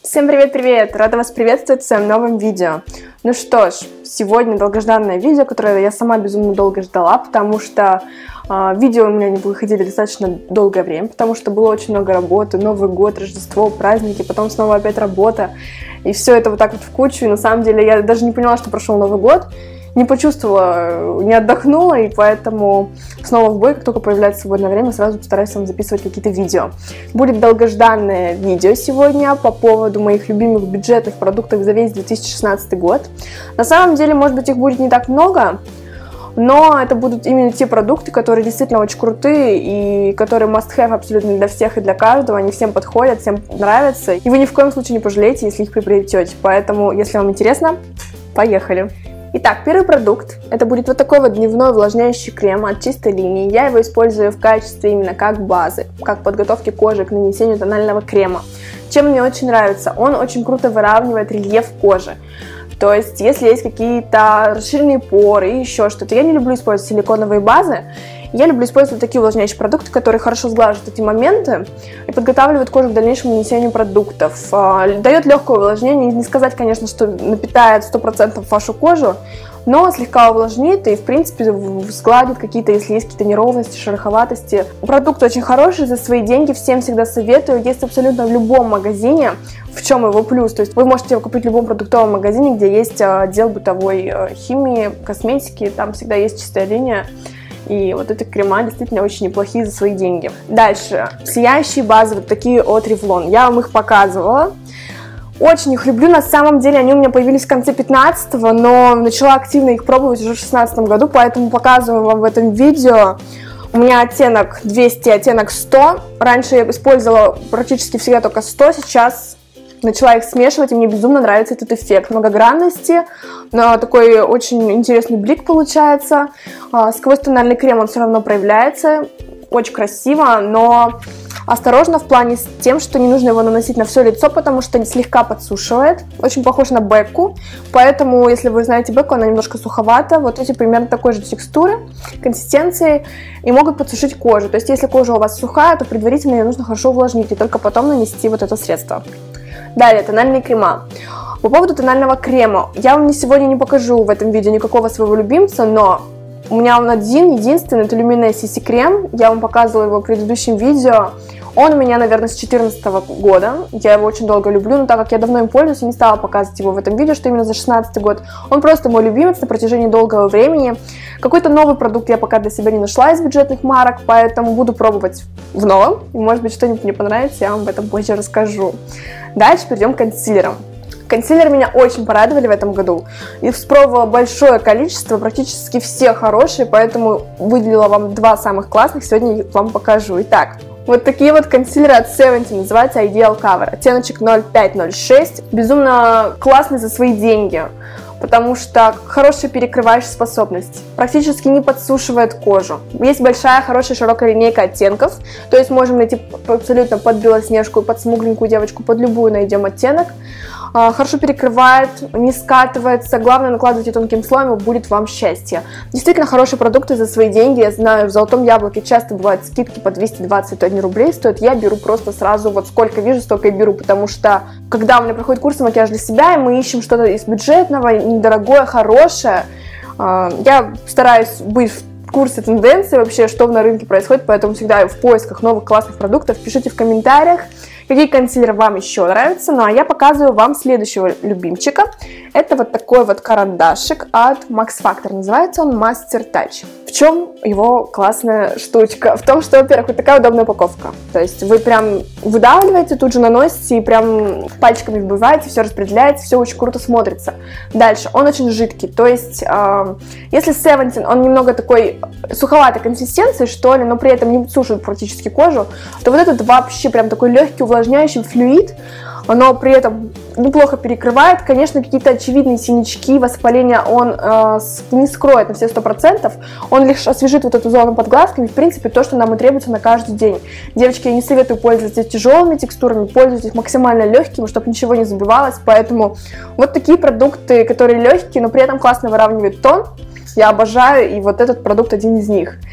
Всем привет-привет! Рада вас приветствовать в своем новом видео. Ну что ж, сегодня долгожданное видео, которое я сама безумно долго ждала, потому что видео у меня не выходили достаточно долгое время, потому что было очень много работы, Новый год, Рождество, праздники, потом снова опять работа, и все это вот так вот в кучу, и на самом деле я даже не поняла, что прошел Новый год, не почувствовала, не отдохнула, и поэтому снова в бой, как только появляется свободное время, сразу постараюсь вам записывать какие-то видео. Будет долгожданное видео сегодня по поводу моих любимых бюджетных продуктов за весь 2016 год. На самом деле, может быть, их будет не так много, но это будут именно те продукты, которые действительно очень крутые и которые must-have абсолютно для всех и для каждого. Они всем подходят, всем нравятся, и вы ни в коем случае не пожалеете, если их приобретете. Поэтому, если вам интересно, поехали! Итак, первый продукт, это будет вот такой вот дневной увлажняющий крем от чистой линии. Я его использую в качестве именно как базы, как подготовки кожи к нанесению тонального крема. Чем мне очень нравится, он очень круто выравнивает рельеф кожи. То есть, если есть какие-то расширенные поры и еще что-то, я не люблю использовать силиконовые базы. Я люблю использовать такие увлажняющие продукты, которые хорошо сглаживают эти моменты и подготавливают кожу к дальнейшему нанесению продуктов. Дает легкое увлажнение, не сказать, конечно, что напитает 100% вашу кожу, но слегка увлажнит и, в принципе, сгладит какие-то, если есть какие-то неровности, шероховатости. Продукт очень хороший, за свои деньги, всем всегда советую. Есть абсолютно в любом магазине, в чем его плюс. То есть вы можете его купить в любом продуктовом магазине, где есть отдел бытовой химии, косметики, там всегда есть чистая линия. И вот эти крема действительно очень неплохие за свои деньги. Дальше. Сияющие базы, вот такие от Revlon. Я вам их показывала. Очень их люблю. На самом деле они у меня появились в конце 15-го, но начала активно их пробовать уже в 16 году, поэтому показываю вам в этом видео. У меня оттенок 200, оттенок 100. Раньше я использовала практически всегда только 100, сейчас начала их смешивать, и мне безумно нравится этот эффект многогранности, но такой очень интересный блик получается. Сквозь тональный крем он все равно проявляется, очень красиво, но осторожно в плане с тем, что не нужно его наносить на все лицо, потому что слегка подсушивает. Очень похож на Бекку, поэтому, если вы знаете Бекку, она немножко суховата. Вот эти примерно такой же текстуры, консистенции, и могут подсушить кожу. То есть, если кожа у вас сухая, то предварительно ее нужно хорошо увлажнить, и только потом нанести вот это средство. Далее, тональные крема. По поводу тонального крема, я вам сегодня не покажу в этом видео никакого своего любимца, но у меня он единственный, это Lumineux CC крем, я вам показывала его в предыдущем видео. Он у меня, наверное, с 2014 года, я его очень долго люблю, но так как я давно им пользуюсь, я не стала показывать его в этом видео, что именно за 2016 год. Он просто мой любимец на протяжении долгого времени. Какой-то новый продукт я пока для себя не нашла из бюджетных марок, поэтому буду пробовать в новом, и может быть что-нибудь мне понравится, я вам об этом позже расскажу. Дальше перейдем к консилерам. Консилеры меня очень порадовали в этом году. Их спробовала большое количество, практически все хорошие, поэтому выделила вам два самых классных, сегодня вам покажу. Итак, вот такие вот консилеры от Seventeen, называется Ideal Cover, оттеночек 05-06, безумно классный за свои деньги, потому что хорошая перекрывающая способность, практически не подсушивает кожу. Есть большая, хорошая, широкая линейка оттенков, то есть можем найти абсолютно под белоснежку, под смугленькую девочку, под любую найдем оттенок. Хорошо перекрывает, не скатывается, главное накладывайте тонким слоем, и будет вам счастье. Действительно хорошие продукты за свои деньги, я знаю, в Золотом Яблоке часто бывают скидки по 221 рублей стоят, я беру просто сразу, вот сколько вижу, столько и беру, потому что когда у меня проходит курсы макияж для себя, и мы ищем что-то из бюджетного, недорогое, хорошее, я стараюсь быть в курсе тенденций вообще, что на рынке происходит, поэтому всегда в поисках новых классных продуктов пишите в комментариях, какие консилеры вам еще нравятся. Ну а я показываю вам следующего любимчика. Это вот такой вот карандашик от Max Factor. Называется он Master Touch. В чем его классная штучка? В том, что, во-первых, вот такая удобная упаковка. То есть вы прям выдавливаете, тут же наносите и прям пальчиками вбиваете, все распределяется, все очень круто смотрится. Дальше, он очень жидкий. То есть, если Seventeen, он немного такой суховатой консистенции, что ли, но при этом не сушит практически кожу, то вот этот вообще прям такой легкий увлажняющий флюид, но при этом неплохо перекрывает. Конечно, какие-то очевидные синячки, воспаления он не скроет на все 100%, он лишь освежит вот эту зону под глазками, в принципе, то, что нам и требуется на каждый день. Девочки, я не советую пользоваться тяжелыми текстурами, пользуйтесь максимально легкими, чтобы ничего не забивалось, поэтому вот такие продукты, которые легкие, но при этом классно выравнивают тон, я обожаю, и вот этот продукт один из них.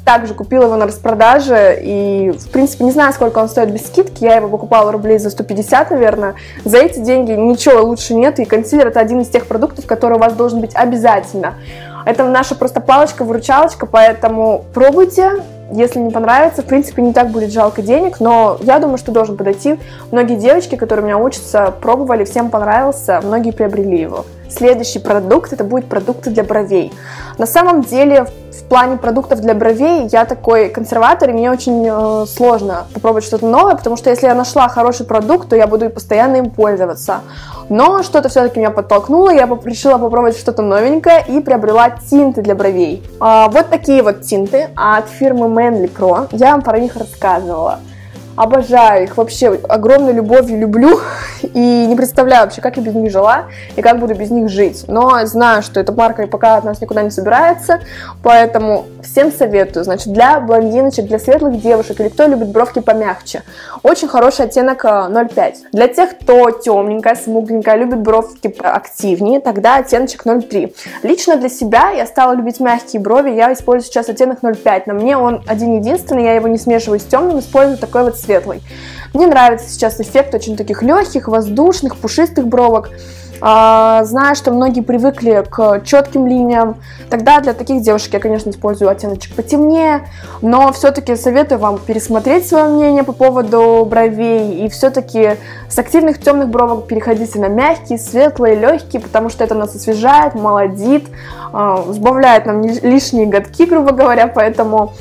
также купила его на распродаже, и, в принципе, не знаю, сколько он стоит без скидки, я его покупала рублей за 150, наверное. За эти деньги ничего лучше нет, и консилер — это один из тех продуктов, который у вас должен быть обязательно. Это наша просто палочка-выручалочка, поэтому пробуйте. Если не понравится, в принципе, не так будет жалко денег, но я думаю, что должен подойти. Многие девочки, которые у меня учатся, пробовали, всем понравился, многие приобрели его. Следующий продукт — это будет продукты для бровей. На самом деле, в плане продуктов для бровей я такой консерватор, и мне очень сложно попробовать что-то новое, потому что если я нашла хороший продукт, то я буду и постоянно им пользоваться. Но что-то все-таки меня подтолкнуло, я решила попробовать что-то новенькое и приобрела тинты для бровей. Вот такие вот тинты от фирмы Manly Pro, я вам про них рассказывала. Обожаю их, вообще огромной любовью люблю и не представляю вообще, как я без них жила и как буду без них жить. Но знаю, что эта марка пока от нас никуда не собирается, поэтому всем советую. Значит, для блондиночек, для светлых девушек или кто любит бровки помягче, очень хороший оттенок 0,5. Для тех, кто темненькая, смугленькая, любит бровки активнее, тогда оттеночек 0,3. Лично для себя я стала любить мягкие брови, я использую сейчас оттенок 0,5. На мне он один-единственный, я его не смешиваю с темным, использую такой вот светлый. Мне нравится сейчас эффект очень таких легких, воздушных, пушистых бровок. Знаю, что многие привыкли к четким линиям. Тогда для таких девушек я, конечно, использую оттеночек потемнее, но все-таки советую вам пересмотреть свое мнение по поводу бровей и все-таки с активных темных бровок переходите на мягкие, светлые, легкие, потому что это нас освежает, молодит, сбавляет нам лишние годки, грубо говоря, поэтому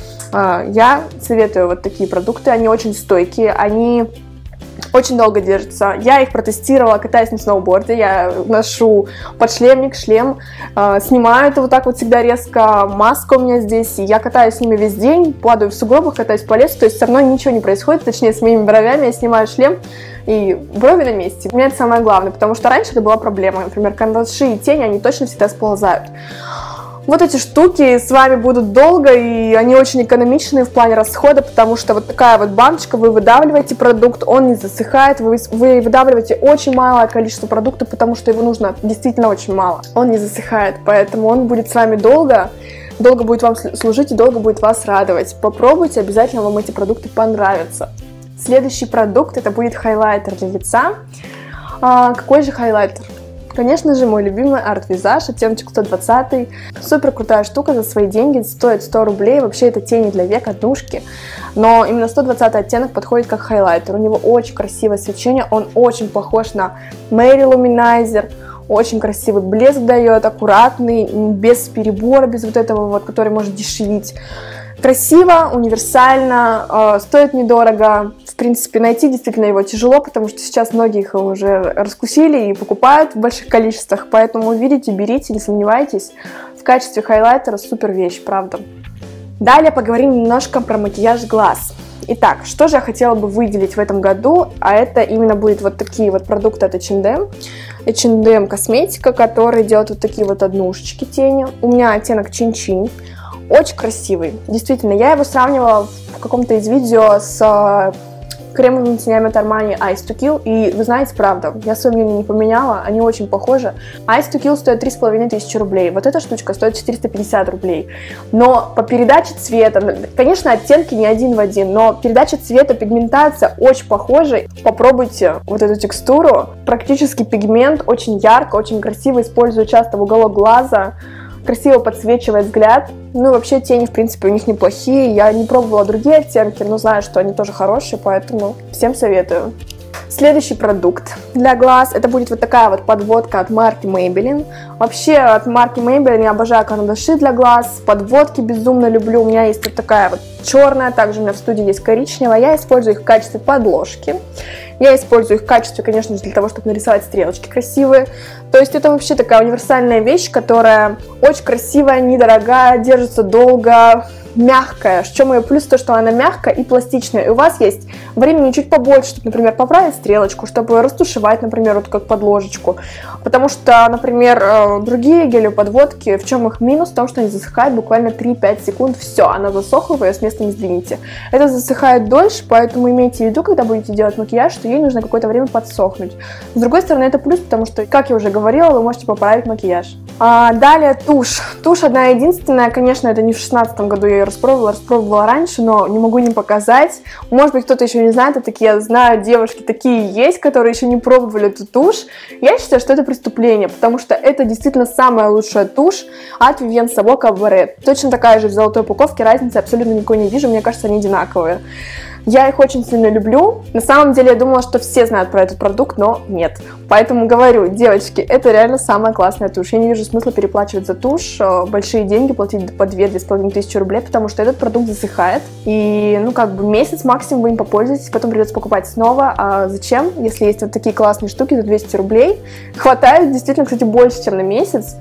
я советую вот такие продукты, они очень стойкие, они очень долго держатся. Я их протестировала, катаясь на сноуборде, я ношу подшлемник, шлем, снимаю это вот так вот всегда резко, маска у меня здесь, и я катаюсь с ними весь день, падаю в сугробах, катаюсь по лесу, то есть со мной ничего не происходит, точнее с моими бровями, я снимаю шлем, и брови на месте. У меня это самое главное, потому что раньше это была проблема, например, карандаши и тени, они точно всегда сползают. Вот эти штуки с вами будут долго, и они очень экономичные в плане расхода, потому что вот такая вот баночка, вы выдавливаете продукт, он не засыхает, вы выдавливаете очень малое количество продукта, потому что его нужно действительно очень мало. Он не засыхает, поэтому он будет с вами долго будет вам служить и долго будет вас радовать. Попробуйте, обязательно вам эти продукты понравятся. Следующий продукт — это будет хайлайтер для лица. Какой же хайлайтер? Конечно же, мой любимый Art Visage, оттеночек 120. Супер крутая штука за свои деньги, стоит 100 рублей. Вообще это тени для век, однушки. Но именно 120 оттенок подходит как хайлайтер. У него очень красивое свечение, он очень похож на Mary Luminizer. Очень красивый блеск дает, аккуратный, без перебора, без вот этого вот, который может дешевить. Красиво, универсально, стоит недорого. В принципе, найти действительно его тяжело, потому что сейчас многие их уже раскусили и покупают в больших количествах. Поэтому увидите, берите, не сомневайтесь. В качестве хайлайтера супер вещь, правда. Далее поговорим немножко про макияж глаз. Итак, что же я хотела бы выделить в этом году, а это именно будет вот такие вот продукты от H&M. H&M косметика, которая делает вот такие вот однушечки тени. У меня оттенок Чин-Чин. Очень красивый. Действительно, я его сравнивала в каком-то из видео с кремовыми тенями от Armani Ice to Kill. И вы знаете, правда, я свое мнение не поменяла, они очень похожи. Ice to Kill стоит 3500 рублей. Вот эта штучка стоит 450 рублей. Но по передаче цвета, конечно, оттенки не один в один, но передача цвета, пигментация очень похожа. Попробуйте вот эту текстуру. Практически пигмент, очень ярко, очень красиво. Использую часто в уголок глаза. Красиво подсвечивает взгляд. Ну, вообще, тени, в принципе, у них неплохие. Я не пробовала другие оттенки, но знаю, что они тоже хорошие, поэтому всем советую. Следующий продукт для глаз, это будет вот такая вот подводка от марки Maybelline. Вообще, от марки Maybelline я обожаю карандаши для глаз, подводки безумно люблю. У меня есть вот такая вот черная, также у меня в студии есть коричневая. Я использую их в качестве подложки. Я использую их в качестве, конечно же, для того, чтобы нарисовать стрелочки красивые. То есть это вообще такая универсальная вещь, которая очень красивая, недорогая, держится долго, мягкая. В чем ее плюс? То, что она мягкая и пластичная. И у вас есть времени чуть побольше, чтобы, например, поправить стрелочку, чтобы растушевать, например, вот как подложечку. Потому что, например, другие гелеоподводки, в чем их минус? В том, что они засыхают буквально 3-5 секунд. Все, она засохла, вы ее с места не сдвинете. Это засыхает дольше, поэтому имейте в виду, когда будете делать макияж, что ей нужно какое-то время подсохнуть. С другой стороны, это плюс, потому что, как я уже говорила, вы можете поправить макияж. Далее тушь. Тушь одна единственная, конечно, это не в 2016 году я ее распробовала раньше, но не могу не показать. Может быть, кто-то еще не знает, а такие, я знаю, девушки такие есть, которые еще не пробовали эту тушь. Я считаю, что это преступление, потому что это действительно самая лучшая тушь от Vivienne Savo Cabaret. Точно такая же в золотой упаковке, разницы абсолютно никакой не вижу, мне кажется, они одинаковые. Я их очень сильно люблю. На самом деле, я думала, что все знают про этот продукт, но нет. Поэтому говорю, девочки, это реально самая классная тушь. Я не вижу смысла переплачивать за тушь, большие деньги платить по 2-2,5 тысячи рублей, потому что этот продукт засыхает. И, месяц максимум вы им попользуетесь, потом придется покупать снова. А зачем? Если есть вот такие классные штуки за 200 рублей. Хватает, действительно, кстати, больше, чем на месяц.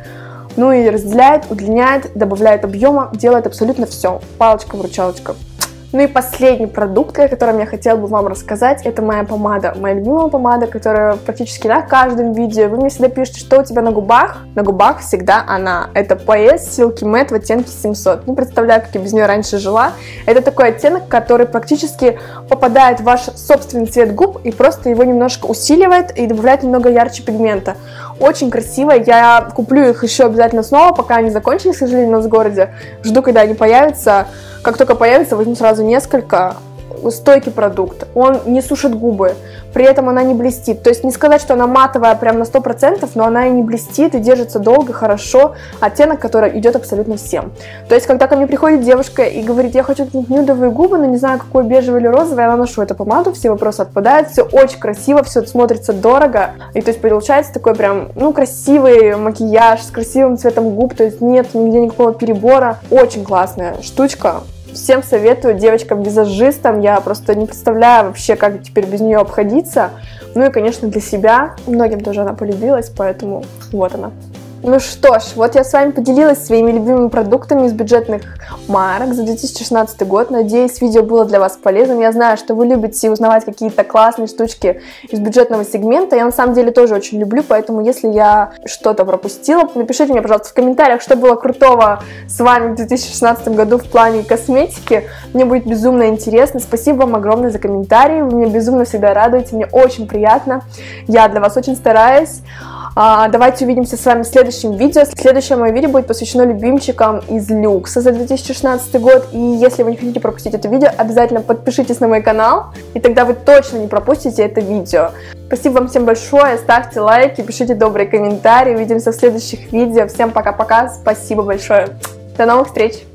И разделяет, удлиняет, добавляет объема, делает абсолютно все. Палочка-выручалочка. И последний продукт, о котором я хотела бы вам рассказать, это моя помада. Моя любимая помада, которая практически на каждом видео. Вы мне всегда пишете, что у тебя на губах. На губах всегда она. Это PS Silky Matte в оттенке 700. Не представляю, как я без нее раньше жила. Это такой оттенок, который практически попадает в ваш собственный цвет губ и просто его немножко усиливает и добавляет немного ярче пигмента. Очень красиво. Я куплю их еще обязательно снова, пока они закончились, к сожалению, у нас в городе. Жду, когда они появятся. Как только появится, возьму сразу несколько. Стойкий продукт. Он не сушит губы, при этом она не блестит. То есть не сказать, что она матовая прям на 100%, но она и не блестит, и держится долго, хорошо. Оттенок, который идет абсолютно всем. То есть, когда ко мне приходит девушка и говорит, я хочу нюдовые губы, но не знаю, какой бежевый или розовый, я наношу эту помаду, все вопросы отпадают, все очень красиво, все смотрится дорого. И то есть получается такой прям, красивый макияж с красивым цветом губ, то есть нет нигде никакого перебора. Очень классная штучка. Всем советую, девочкам-визажистам, я просто не представляю вообще, как теперь без нее обходиться. И, конечно, для себя, многим тоже она полюбилась, поэтому вот она. Ну что ж, вот я с вами поделилась своими любимыми продуктами из бюджетных марок за 2016 год. Надеюсь, видео было для вас полезным. Я знаю, что вы любите узнавать какие-то классные штучки из бюджетного сегмента. Я на самом деле тоже очень люблю, поэтому если я что-то пропустила, напишите мне, пожалуйста, в комментариях, что было крутого с вами в 2016 году в плане косметики. Мне будет безумно интересно. Спасибо вам огромное за комментарии. Вы меня безумно всегда радуете. Мне очень приятно. Я для вас очень стараюсь. Давайте увидимся с вами в следующем видео. Следующее мое видео будет посвящено любимчикам из люкса за 2016 год. И если вы не хотите пропустить это видео, обязательно подпишитесь на мой канал, и тогда вы точно не пропустите это видео. Спасибо вам всем большое, ставьте лайки, пишите добрые комментарии. Увидимся в следующих видео. Всем пока-пока, спасибо большое. До новых встреч!